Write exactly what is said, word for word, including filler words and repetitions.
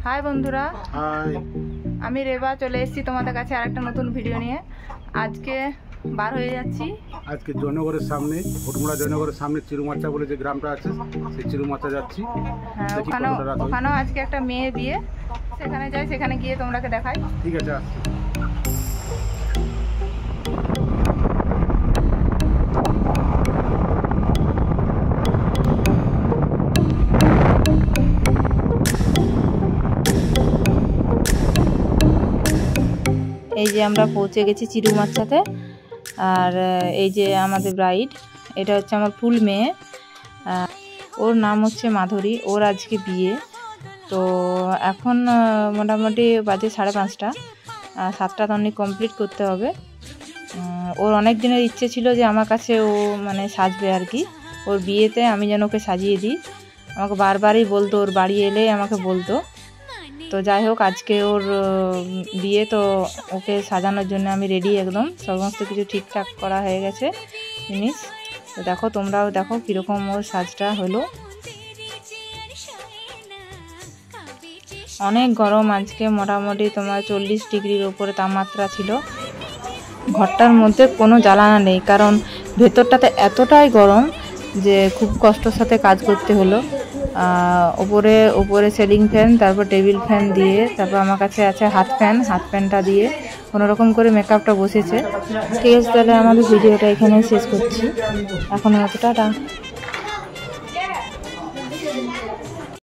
High বন্ধুরা, high, আমি রেবা চলে এসেছি তোমাদের কাছে আরেকটা নতুন ভিডিও নিয়ে। আজকে বার হয়ে যাচ্ছি আজকে জয়নগরের সামনে ভুটমুড়া জয়নগরের সামনে চিরুমাচা বলে যে গ্রামটা আছে সেই চিরুমাচা যাচ্ছি। হ্যাঁ, ওখানেও ওখানেও আজকে একটা মেয়ে বিয়ে, সেখানে যাই, সেখানে গিয়ে তোমরাকে দেখাই। ঠিক আছে, আসছি। এই যে আমরা পৌঁছে গেছি চিরুমাচাতে। আর এই যে আমাদের ব্রাইড, এটা হচ্ছে আমার ফুল মেয়ে, ওর নাম হচ্ছে মাধুরী। ওর আজকে বিয়ে। তো এখন মোটামুটি বাজে সাড়ে পাঁচটা, সাতটা তন্নি কমপ্লিট করতে হবে। ওর অনেক দিনের ইচ্ছে ছিল যে আমার কাছে ও মানে সাজবে আর কি, ওর বিয়েতে আমি যেন ওকে সাজিয়ে দিই। আমাকে বারবারই বলতো, ওর বাড়ি এলে আমাকে বলতো। তো যাই হোক, আজকে ওর বিয়ে, তো ওকে সাজানোর জন্য আমি রেডি, একদম সমস্ত কিছু ঠিকঠাক করা হয়ে গেছে জিনিস। তো দেখো, তোমরাও দেখো কীরকম ওর সাজটা হলো। অনেক গরম আজকে, মোটামুটি তোমার চল্লিশ ডিগ্রির ওপরে তাপমাত্রা ছিল। ঘরটার মধ্যে কোনো জ্বালানা নেই, কারণ ভেতরটাতে এতটাই গরম যে খুব কষ্টের সাথে কাজ করতে হলো। ওপরে ওপরে সিলিং ফ্যান, তারপর টেবিল ফ্যান দিয়ে, তারপর আমার কাছে আছে হাত ফ্যান। হাত ফ্যানটা দিয়ে কোনোরকম করে মেকআপটা বসেছে। ঠিক আছে, তাহলে আমাদের ভিডিওটা এখানে শেষ করছি এখন। টাটা।